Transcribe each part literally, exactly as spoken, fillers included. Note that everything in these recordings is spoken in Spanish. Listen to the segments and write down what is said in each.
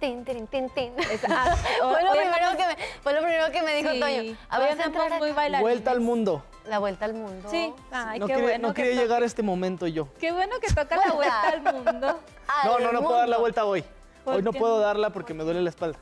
tin, tin, tin, tin. Ah, fue, lo primero que me, fue lo primero que me dijo sí. Toño. A Hoy ver, andamos muy bailarines. Vuelta al mundo. La vuelta al mundo. Sí. Ay, no qué quería, bueno no que quería toca. llegar a este momento yo. Qué bueno que toca la vuelta al mundo. Al No, no, no puedo dar la mundo. vuelta hoy. ¿Por Hoy no qué puedo no? darla porque me duele la espalda.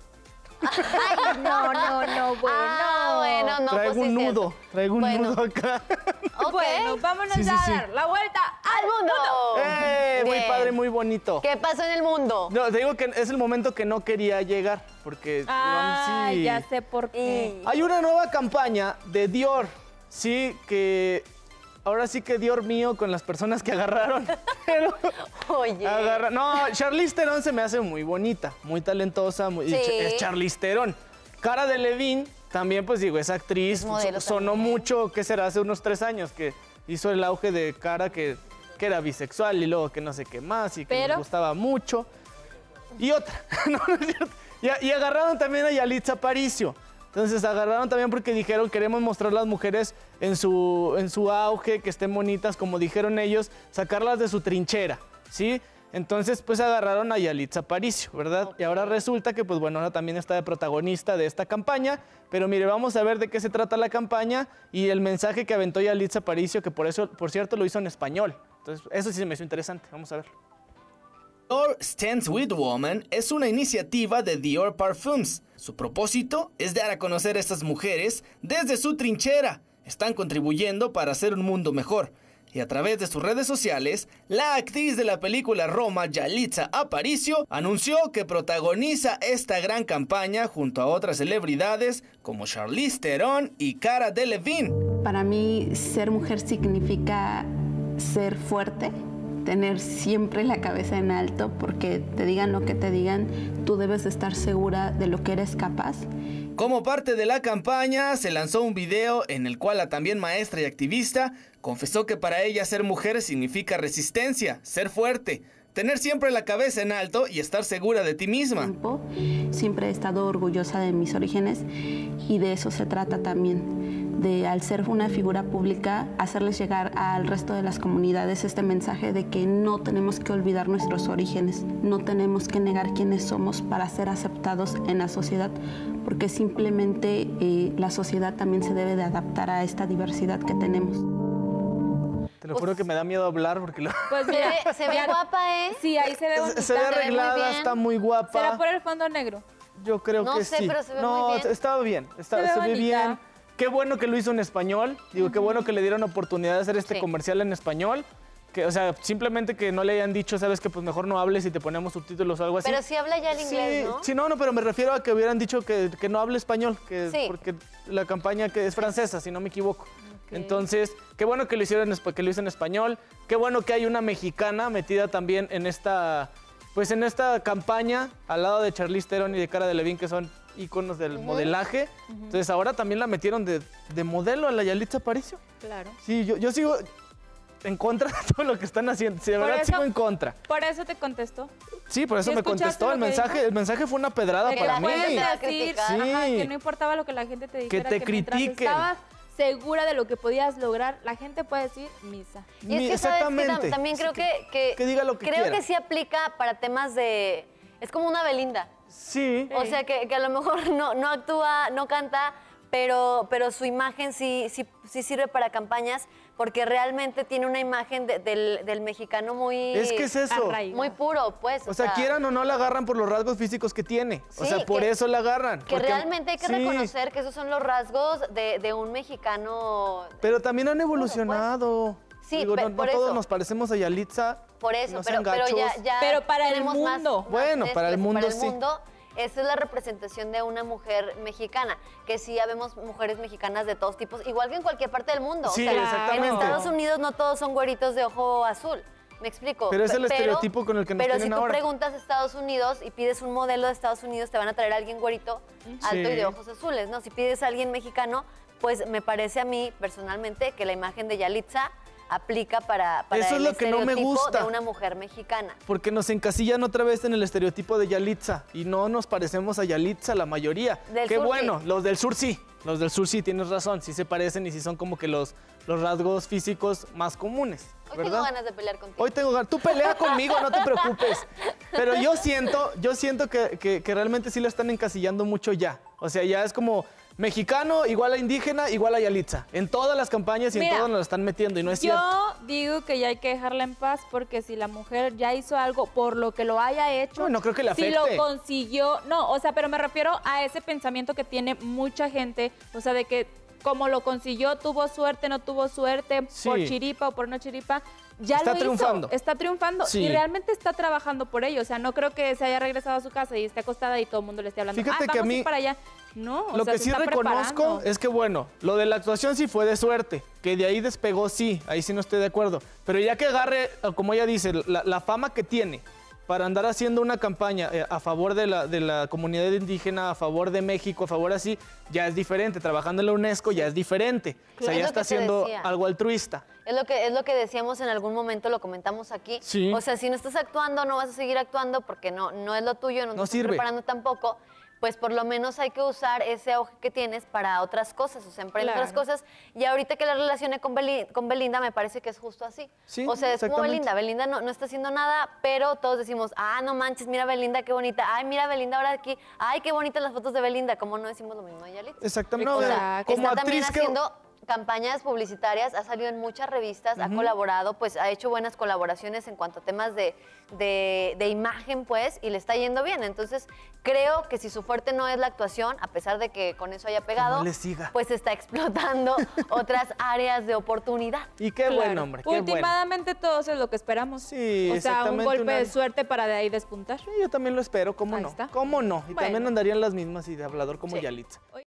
Ay, no, no, no, bueno. Ah, bueno, no, traigo pues sí un es nudo, cierto. traigo un Bueno. nudo acá. Ok. Bueno, vámonos Sí, sí, ya sí. a dar la vuelta ¡Al mundo! ¡Eh! Muy Bien. padre, muy bonito. ¿Qué pasó en el mundo? No, te digo que es el momento que no quería llegar, porque Ah, sí. ya sé por qué. Y- Hay una nueva campaña de Dior, sí, que ahora sí que Dior mío con las personas que agarraron. Pero Oye. agarra- no, Charlize Theron se me hace muy bonita, muy talentosa, muy, y Sí. ch- es Charlize Theron. Cara Delevingne también, pues digo, es actriz, Es modelo so- sonó también. mucho, ¿qué será? Hace unos tres años que hizo el auge de Cara que, que era bisexual y luego que no sé qué más y que Pero- le gustaba mucho. Y otra, no, no es cierto. Y, y agarraron también a Yalitza Aparicio. Entonces agarraron también porque dijeron queremos mostrar las mujeres en su, en su auge, que estén bonitas, como dijeron ellos, sacarlas de su trinchera, ¿sí? Entonces pues agarraron a Yalitza Aparicio, ¿verdad? Y ahora resulta que pues bueno, ahora también está de protagonista de esta campaña, pero mire, vamos a ver de qué se trata la campaña y el mensaje que aventó Yalitza Aparicio, que por eso, por cierto, lo hizo en español. Entonces eso sí se me hizo interesante, vamos a ver. Dior Stands With Woman es una iniciativa de Dior Parfums. Su propósito es dar a conocer a estas mujeres desde su trinchera. Están contribuyendo para hacer un mundo mejor. Y a través de sus redes sociales, la actriz de la película Roma, Yalitza Aparicio, anunció que protagoniza esta gran campaña junto a otras celebridades como Charlize Theron y Cara Delevingne. Para mí, ser mujer significa ser fuerte, tener siempre la cabeza en alto, porque te digan lo que te digan, tú debes de estar segura de lo que eres capaz. Como parte de la campaña, se lanzó un video en el cual la también maestra y activista confesó que para ella ser mujer significa resistencia, ser fuerte, tener siempre la cabeza en alto y estar segura de ti misma. Tiempo. Siempre he estado orgullosa de mis orígenes y de eso se trata también, de al ser una figura pública, hacerles llegar al resto de las comunidades este mensaje de que no tenemos que olvidar nuestros orígenes, no tenemos que negar quiénes somos para ser aceptados en la sociedad, porque simplemente eh, la sociedad también se debe de adaptar a esta diversidad que tenemos. Te lo juro que me da miedo hablar porque lo... Pues Se mira, ve, se ve ya- guapa, ¿eh? Sí, ahí se ve bonita. se ve ve muy arreglada, bien. está muy guapa. ¿Será por el fondo negro? Yo creo No que sé, sí. pero se ve no, muy bien. estaba bien, está- Se ve se ve bonita. bien. Qué bueno que lo hizo en español. Digo, qué bueno que le dieron oportunidad de hacer este Sí. comercial en español. Que, o sea, simplemente que no le hayan dicho, sabes que pues mejor no hables y te ponemos subtítulos o algo así. Pero sí habla ya el inglés, sí, ¿no? sí, no, no, pero me refiero a que hubieran dicho que, que no hable español, que, Sí. porque la campaña que es francesa, si no me equivoco. Entonces, qué bueno que lo hicieron, en espa- que lo hizo en español. Qué bueno que hay una mexicana metida también en esta, pues en esta campaña al lado de Charlize Theron y de Cara Delevingne, que son íconos del modelaje. Entonces, ahora también la metieron de, de modelo a la Yalitza Aparicio. Claro. Sí, yo, yo sigo en contra de todo lo que están haciendo. Sí, de Por verdad eso- sigo en contra. Por eso te contestó. Sí, por eso ¿Sí me escuchaste contestó lo el que mensaje. dijo? El mensaje fue una pedrada De que para la mí. gente te Sí. iba a decir, ajá, Sí. que no importaba lo que la gente te dijera, te que mientras critiquen. estabas segura de lo que podías lograr, la gente puede decir misa. Y es Mi- que, ¿sabes qué? Tam- exactamente. También creo que, que... que diga lo que Creo quiera. que sí aplica para temas de... Es como una Belinda. Sí. O sea, que, que a lo mejor no, no actúa, no canta, pero, pero su imagen sí, sí, sí sirve para campañas porque realmente tiene una imagen de- del, del mexicano muy... Es que es eso. Arraigado. Muy puro, pues. O sea, quieran o no la agarran por los rasgos físicos que tiene. O Sí, sea, por que- eso la agarran. Que porque- realmente hay que sí, reconocer que esos son los rasgos de, de un mexicano. Pero también han evolucionado. Sí, Digo, pe- no, no por todos eso. nos parecemos a Yalitza. Por eso, no pero, sean pero ya, gachos. ya Pero para el tenemos más- mundo. más Bueno, de para el esto, mundo para el sí. mundo, esa es la representación de una mujer mexicana, que sí ya vemos mujeres mexicanas de todos tipos, igual que en cualquier parte del mundo. Sí, o sea, exactamente. En Estados Unidos no todos son güeritos de ojo azul. ¿Me explico? Pero es el Pe- estereotipo con el que nos Pero tienen si tú ahora. preguntas a Estados Unidos y pides un modelo de Estados Unidos, te van a traer a alguien güerito, alto y Sí. de ojos azules, ¿no? Si pides a alguien mexicano, pues me parece a mí, personalmente, que la imagen de Yalitza aplica para, para Eso es el lo que no me estereotipo gusta. de una mujer mexicana. Porque nos encasillan otra vez en el estereotipo de Yalitza. Y no nos parecemos a Yalitza la mayoría. Del Qué sur, bueno, sí. los del sur sí. Los del sur sí, tienes razón. Sí se parecen y sí son como que los, los rasgos físicos más comunes. Hoy ¿verdad? tengo ganas de pelear contigo. Hoy tengo ganas. Tú pelea conmigo, no te preocupes. Pero yo siento, yo siento que, que, que realmente sí la están encasillando mucho ya. O sea, ya es como mexicano igual a indígena igual a Yalitza. En todas las campañas y Mira, en todas nos lo están metiendo y no es Yo cierto. digo que ya hay que dejarla en paz porque si la mujer ya hizo algo por lo que lo haya hecho, No, no creo que le si afecte. lo consiguió, no, o sea, pero me refiero a ese pensamiento que tiene mucha gente, o sea, de que como lo consiguió, tuvo suerte, no tuvo suerte, Sí. por chiripa o por no chiripa, ya Está lo triunfando. hizo, está triunfando Sí. y realmente está trabajando por ello, o sea, no creo que se haya regresado a su casa y esté acostada y todo el mundo le esté hablando, Fíjate ah, que a vamos a mí ir para allá. No, o Lo sea, que se sí está reconozco preparando. es que, bueno, lo de la actuación sí fue de suerte, que de ahí despegó, sí, ahí sí no estoy de acuerdo. Pero ya que agarre, como ella dice, la, la fama que tiene para andar haciendo una campaña eh, a favor de la, de la comunidad indígena, a favor de México, a favor así, ya es diferente. Trabajando en la UNESCO ya es diferente. O sea, Es ya lo está que te haciendo decía. algo altruista. Es lo, que, es lo que decíamos en algún momento, lo comentamos aquí. Sí. O sea, si no estás actuando, no vas a seguir actuando porque no, no es lo tuyo, no, No te sirve. estás preparando tampoco. Pues por lo menos hay que usar ese auge que tienes para otras cosas, o sea, emprender Claro. otras cosas. Y ahorita que la relacioné con, Beli- con Belinda, me parece que es justo así. Sí, o sea, es como exactamente. Belinda. Belinda no, no está haciendo nada, pero todos decimos, ah, no manches, mira Belinda, qué bonita. Ay, mira Belinda ahora aquí. Ay, qué bonitas las fotos de Belinda. Como no decimos lo mismo de Yalitza. Exactamente. O No, sea, como está también actriz que- haciendo campañas publicitarias, ha salido en muchas revistas, ha colaborado, pues ha hecho buenas colaboraciones en cuanto a temas de, de, de imagen, pues, y le está yendo bien. Entonces, creo que si su fuerte no es la actuación, a pesar de que con eso haya pegado, no le siga. pues está explotando otras áreas de oportunidad. Y qué Claro. buen hombre, qué bueno. Últimamente todos es lo que esperamos. Sí, o sea, un exactamente, golpe una- de suerte para de ahí despuntar. Sí, yo también lo espero, ¿cómo Ahí no? está. ¿Cómo no? Y también Bueno. andarían las mismas y de hablador como Sí. Yalitza.